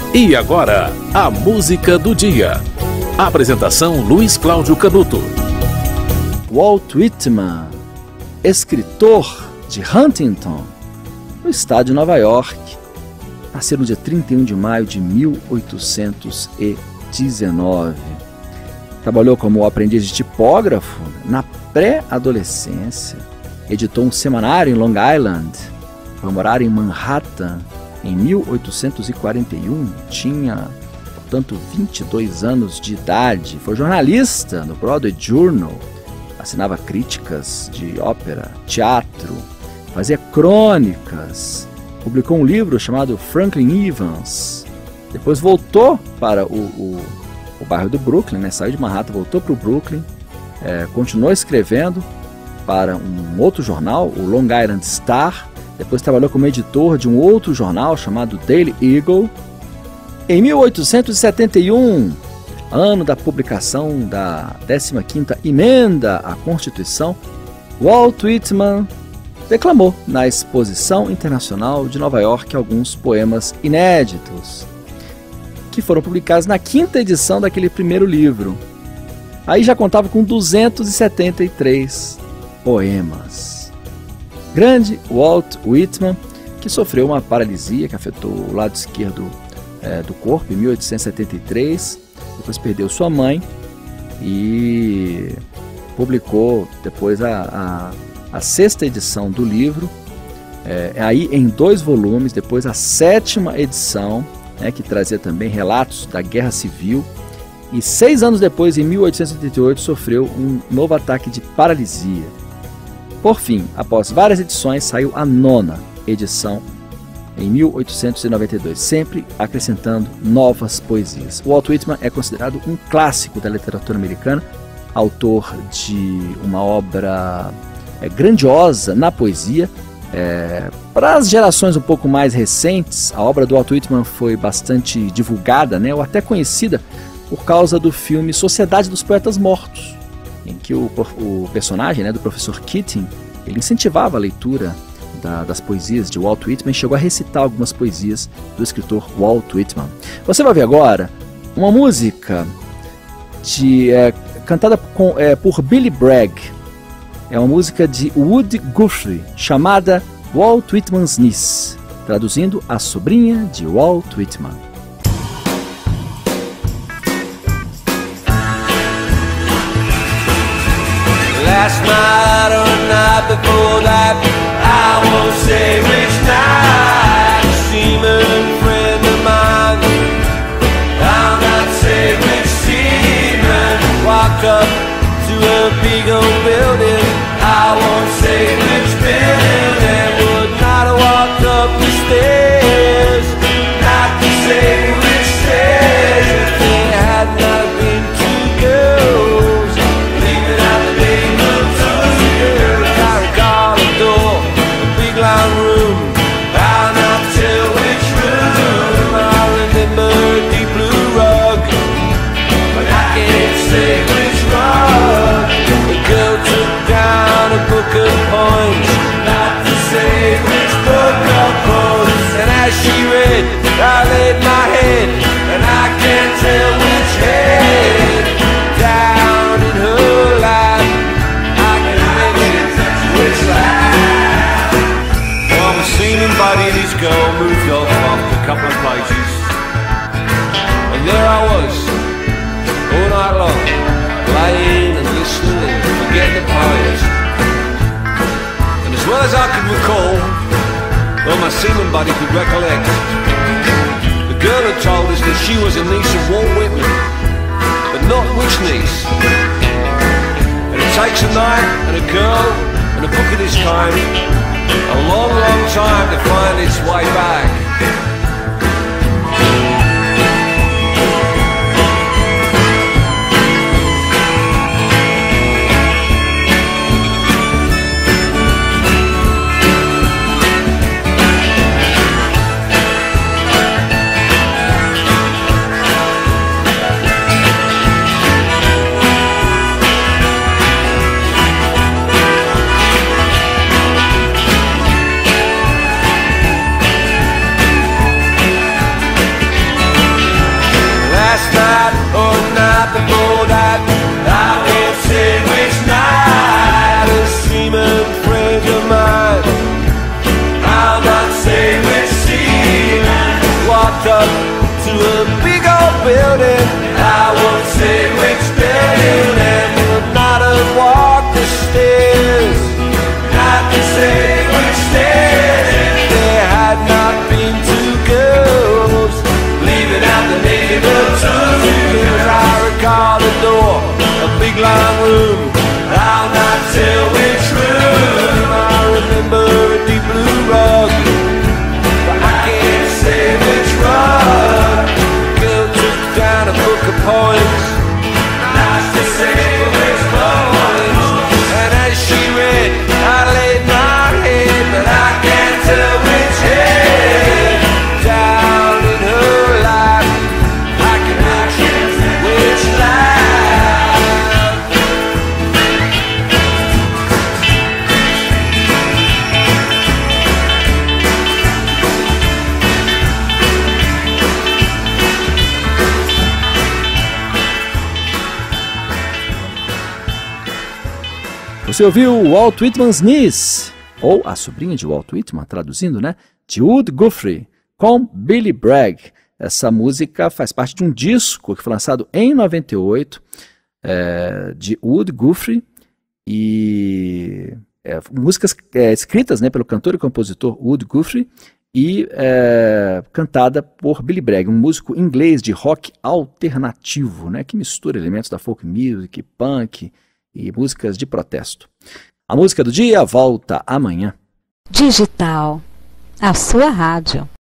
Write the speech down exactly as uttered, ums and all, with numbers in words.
E agora, a música do dia. Apresentação Luiz Cláudio Canuto. Walt Whitman, escritor de Huntington, no estado de Nova York, nasceu no dia trinta e um de maio de mil oitocentos e dezenove. Trabalhou como aprendiz de tipógrafo na pré-adolescência, editou um semanário em Long Island, foi morar em Manhattan em mil oitocentos e quarenta e um, tinha, portanto, vinte e dois anos de idade, foi jornalista no Broadway Journal, assinava críticas de ópera, teatro, fazia crônicas, publicou um livro chamado Franklin Evans, depois voltou para o, o, o bairro do Brooklyn, né? Saiu de Manhattan, voltou para o Brooklyn, é, continuou escrevendo para um outro jornal, o Long Island Star, depois trabalhou como editor de um outro jornal chamado Daily Eagle. Em mil oitocentos e setenta e um, ano da publicação da décima quinta Emenda à Constituição, Walt Whitman declamou na Exposição Internacional de Nova York alguns poemas inéditos, que foram publicados na quinta edição daquele primeiro livro. Aí já contava com duzentos e setenta e três poemas. Grande Walt Whitman, que sofreu uma paralisia que afetou o lado esquerdo é, do corpo em mil oitocentos e setenta e três, depois perdeu sua mãe e publicou depois a, a, a sexta edição do livro, é, aí em dois volumes, depois a sétima edição, né, que trazia também relatos da Guerra Civil, e seis anos depois, em mil oitocentos e setenta e oito, sofreu um novo ataque de paralisia. Por fim, após várias edições, saiu a nona edição em mil oitocentos e noventa e dois, sempre acrescentando novas poesias. Walt Whitman é considerado um clássico da literatura americana, autor de uma obra é, grandiosa na poesia. É, para as gerações um pouco mais recentes, a obra do Walt Whitman foi bastante divulgada, né, ou até conhecida por causa do filme Sociedade dos Poetas Mortos, em que o, o personagem, né, do professor Keating, ele incentivava a leitura da, das poesias de Walt Whitman e chegou a recitar algumas poesias do escritor Walt Whitman. Você vai ver agora uma música de, é, cantada com, é, por Billy Bragg. É uma música de Woody Guthrie, chamada Walt Whitman's Niece, traduzindo a sobrinha de Walt Whitman. Last night or a night before that, I won't say which night, a seaman friend of mine, I'll not say which seaman, walked up to a big old building, I won't say which building, would not have walked up the stairs, not to say which stairs, if they had not been two girls, leaving out the name of two girls. I recall a door, a big long room, I'll not tell which room, I remember a deep blue rug, but I can't say which rug. The girl took down a book of poems, not to say which book of poems, and as she read, I laid my head, and I can't tell which head, down in her lap, I can mention which lap. Well, the seeming buddy and his girl moved off after a couple of pages, and there I was, all night long, laying and listening and forgetting the poems. And as well as I could recall, or my seaman buddy could recollect, the girl had told us that she was a niece of Walt Whitman, but not which niece. And it takes a night and a girl and a book of this kind a long, long time to find its way back. Você ouviu Walt Whitman's Niece, ou a sobrinha de Walt Whitman, traduzindo, né? De Woody Guthrie, com Billy Bragg. Essa música faz parte de um disco que foi lançado em noventa e oito, é, de Woody Guthrie, e é, músicas é, escritas, né, pelo cantor e compositor Woody Guthrie, e é, cantada por Billy Bragg, um músico inglês de rock alternativo, né, que mistura elementos da folk music, punk e músicas de protesto. A música do dia volta amanhã. Digital, a sua rádio.